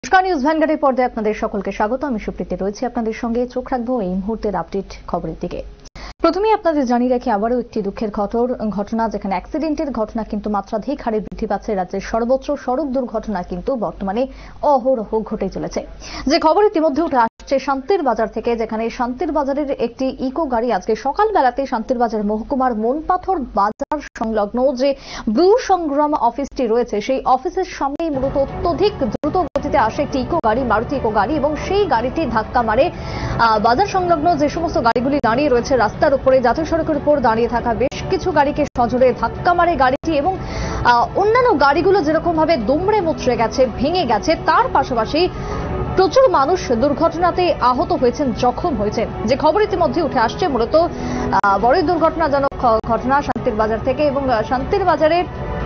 নমস্কার, নিউজ ভ্যানগার্ডের পর্দায় আপনাদের সকলকে স্বাগত। আমি সুপ্রীতি রয়েছি আপনাদের সঙ্গে। চোখ রাখবো এই মুহূর্তের আপডেট খবরের দিকে। প্রথমেই আপনাদের জানিয়ে রাখি আবারও একটি দুঃখের ঘটনা, যেখানে অ্যাক্সিডেন্টের ঘটনা কিন্তু মাত্রাধিক হারে বৃদ্ধি পাচ্ছে। রাজ্যের সর্বোচ্চ সড়ক দুর্ঘটনা কিন্তু বর্তমানে অহরহ ঘটে চলেছে। যে খবর ইতিমধ্যে উঠে আসছে শান্তির বাজার থেকে, যেখানে শান্তির বাজারের একটি ইকো গাড়ি আজকে সকালবেলাতে শান্তির বাজার মহকুমার মনপাথর বাজার সংলগ্ন যে ব্লু সংগ্রাম অফিসটি রয়েছে, সেই অফিসের সামনেই মূলত অত্যধিক দ্রুত গতিতে আসে একটি ইকো গাড়ি, মারুতি ইকো গাড়ি, এবং সেই গাড়িটি ধাক্কা মারে বাজার সংলগ্ন যে সমস্ত গাড়িগুলি দাঁড়িয়ে রয়েছে রাস্তার উপরে, জাতীয় সড়কের উপর দাঁড়িয়ে থাকা বেশ কিছু গাড়িকে সজোরে ধাক্কা মারে গাড়িটি, এবং অন্যান্য গাড়িগুলো যেরকম ভাবে দুমড়ে মুচড়ে গেছে, ভেঙে গেছে, তার পাশাপাশি প্রচুর মানুষ দুর্ঘটনাতে আহত হয়েছেন, জখম হয়েছেন। যে খবর ইতিমধ্যে উঠে আসছে মূলত বড়ই দুর্ঘটনাজনক ঘটনা শান্তির বাজার থেকে, এবং শান্তির বাজারের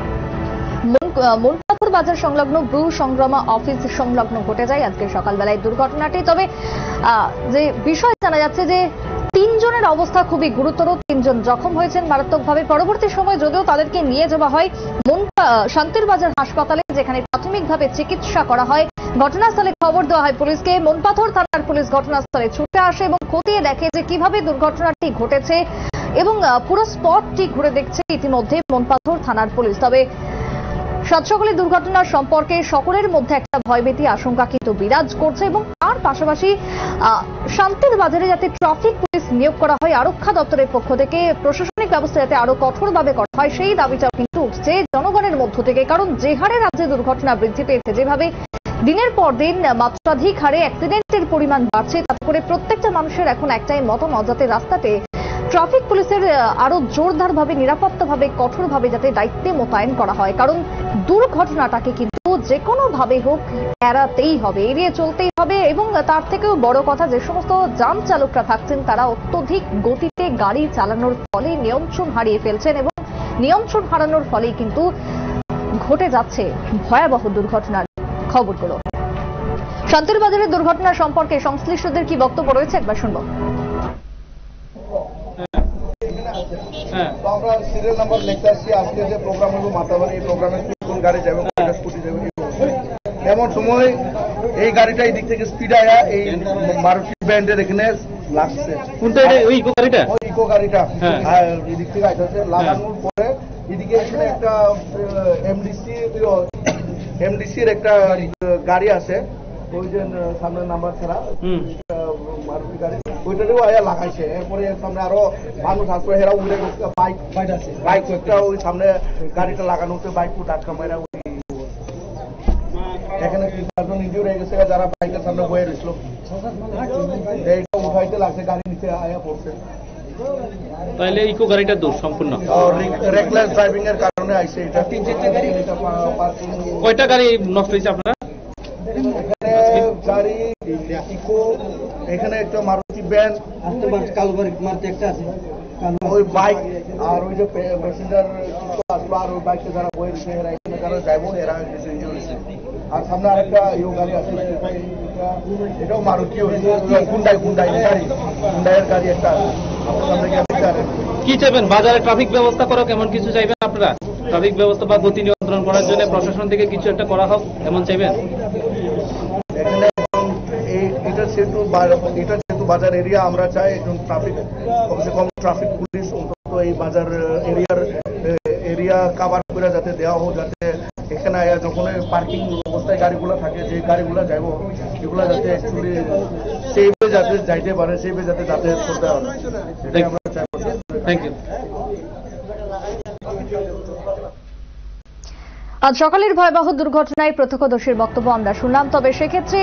মনপাথর বাজার সংলগ্ন ব্রু সংগ্রামা অফিস সংলগ্ন ঘটে যায় আজকে সকালবেলায় দুর্ঘটনাটি। তবে যে বিষয় জানা যাচ্ছে যে 3 জনের অবস্থা খুবই গুরুতর, 3 জন জখম হয়েছেন মারাত্মকভাবে। পরবর্তী সময় যদিও তাদেরকে নিয়ে যাওয়া হয় শান্তির বাজার হাসপাতালে, যেখানে প্রাথমিকভাবে চিকিৎসা করা হয়। ঘটনাস্থলে খবর দেওয়া হয় পুলিশকে। মনপাথর থানার পুলিশ ঘটনাস্থলে ছুটে আসে এবং খতিয়ে দেখে যে কিভাবে দুর্ঘটনাটি ঘটেছে, এবং পুরো স্পটটি ঘুরে দেখছে ইতিমধ্যে মনপাথর থানার পুলিশ। তবে সকলে দুর্ঘটনার সম্পর্কে সকলের মধ্যে একটা ভয়ভীতি আশঙ্কা কিন্তু বিরাজ করছে, এবং তার পাশাপাশি শান্তির বাজারে যাতে ট্রাফিক পুলিশ নিয়োগ করা হয় আরক্ষা দপ্তরের পক্ষ থেকে, প্রশাসনিক ব্যবস্থা যাতে আরো কঠোরভাবে করা হয়, সেই দাবিটাও কিন্তু উঠছে জনগণের মধ্য থেকে। কারণ যে হারে রাজ্যে দুর্ঘটনা বৃদ্ধি পেয়েছে, যেভাবে দিনের পর দিন মাত্রাধিক হারে অ্যাক্সিডেন্টের পরিমাণ বাড়ছে, তাতে করে প্রত্যেকটা মানুষের এখন একটাই মতামত যাতে রাস্তাতে ট্রাফিক পুলিশের আরো জোরদারভাবে, নিরাপত্তাভাবে, কঠোরভাবে যাতে দায়িত্বে মোতায়েন করা হয়। কারণ দুর্ঘটনাটাকে কিন্তু যে কোনো ভাবে হোক এড়াতেই হবে, এড়িয়ে চলতেই হবে। এবং তার থেকেও বড় কথা, যে সমস্ত যান চালকরা থাকছেন তারা অত্যধিক গতিতে গাড়ি চালানোর ফলে নিয়ন্ত্রণ হারিয়ে ফেলছেন, এবং নিয়ন্ত্রণ হারানোর ফলেই কিন্তু ঘটে যাচ্ছে ভয়াবহ দুর্ঘটনার খবরগুলো। শান্তির বাজারের দুর্ঘটনা সম্পর্কে সংশ্লিষ্টদের কি বক্তব্য রয়েছে একবার শুনবো। আমরা সিরিয়াল নাম্বার লিখতে আসছি। আজকে যে প্রোগ্রাম হলো মাতাবাড়ি, এই প্রোগ্রামে কোন গাড়ি যাবে, স্কুটি যাবে, এমন সময় এই গাড়িটা এই দিক থেকে স্পিড আয়া এই মারুতি ব্যান্ডের এখানে লাগছে। কোনটা? ওই ইকো গাড়িটা, ওই ইকো গাড়িটা এই দিক থেকে আইতেছে। লাগানোর পরে এদিকে এখানে একটা এমডিসির একটা গাড়ি আছে, ওই যে সামনের নাম্বার ছাড়া মারুতি গাড়ি, ওইটাতেও আয়া লাগাইছে। এরপরে সামনে আরো মানুষ আসবে, এরা উড়ে গেছে। বাইক একটা ওই সামনে গাড়িটা লাগানো হচ্ছে, বাইক ধাক্কা মেরা এখানে 3 জন ইনজিওর হয়ে গেছে, যারা বাইকের সামনে বয়ে রয়েছিল। এইটা উঠাইতে লাগছে, গাড়ি নিচে আয়া পড়ছে। তাহলে ইকো গাড়িটা দোষ সম্পূর্ণ রেকলেস ড্রাইভিং এর কারণে আইছে এটা। 3-4টা গাড়ি, কয়টা গাড়ি নষ্ট হয়েছে আপনারা? এখানে গাড়ি ইকো, এখানে একটা মারুতি ভ্যান, কালো মারুতি একটা আছে, ওই বাইক, আর ওই যে প্যাসেঞ্জার আসলো, আর ওই বাইকে যারা বইছে এরা এখানে যারা ড্রাইভার এরা ইনজিওর হয়েছে। আর সামনে আরেকটা ইউ গাড়ি আছে, এটাও মারুতি, গুন্ডাইয়ের গাড়ি একটা সামনে গিয়ে। কি চাইবেন? বাজারে ট্রাফিক ব্যবস্থা করো, কেমন কিছু চাইবেন আপনারা? ট্রাফিক ব্যবস্থা বা গতি নিয়ন্ত্রণ করার জন্য প্রশাসন থেকে কিছু একটা করা হোক, এমন চাইবেন? এখানে এটা যেহেতু বাজার এরিয়া, আমরা চাই একজন ট্রাফিক, কমসে কম ট্রাফিক পুলিশ অন্তত এই বাজার এরিয়া কাভার করে যাতে দেওয়া হোক, যাতে এখানে যখন পার্কিং অবস্থায় গাড়িগুলো থাকে, যে গাড়িগুলো যাইব এগুলো যাতে অ্যাকচুয়ালি সেইভাবে যাতে যাইতে পারে, সেইভাবে যাতে যাতায়াত করতে পারে, এটাই আমরা চাই। Thank you. আজ সকালের ভয়াবহ দুর্ঘটনায় প্রত্যক্ষদর্শীর বক্তব্য আমরা শুনলাম। তবে সেক্ষেত্রে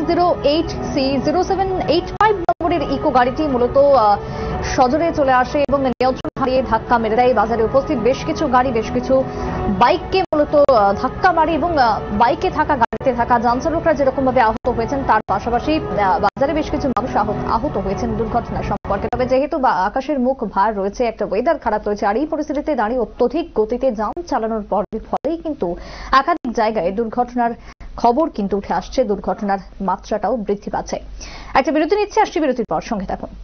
TR08C0785 নম্বরের ইকো গাড়িটি মূলত সজোরে চলে আসে এবং নিয়ন্ত্রণ হারিয়ে ধাক্কা মেরে দেয়। বাজারে উপস্থিত বেশ কিছু গাড়ি, বেশ কিছু বাইককে মূলত ধাক্কা মারে, এবং বাইকে থাকা, গাড়িতে থাকা যান চালকরা যেরকম ভাবে আহত হয়েছেন, তার পাশাপাশি বাজারে বেশ কিছু মানুষ আহত হয়েছেন দুর্ঘটনা সম্পর্কে। তবে যেহেতু আকাশের মুখ ভার রয়েছে, একটা ওয়েদার খারাপ রয়েছে, আর এই পরিস্থিতিতে দাঁড়িয়ে অত্যধিক গতিতে যান চালানোর ফলেই কিন্তু একাধিক জায়গায় দুর্ঘটনার খবর কিন্তু উঠে আসছে, দুর্ঘটনার মাত্রাটাও বৃদ্ধি পাচ্ছে। একটা বিরতি নিচ্ছে, আসছি বিরতির পর সঙ্গে থাকুন।